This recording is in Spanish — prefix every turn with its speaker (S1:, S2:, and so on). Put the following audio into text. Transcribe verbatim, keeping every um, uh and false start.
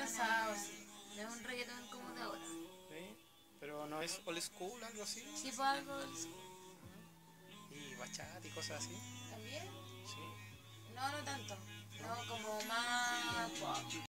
S1: pasado, sí. No es un reggaetón como de ahora.
S2: ¿Sí? Pero no es old school, algo así.
S1: Sí, pues algo del school.
S2: Y bachata y cosas así.
S1: ¿También?
S2: Sí.
S1: No, no tanto. No, como más pop.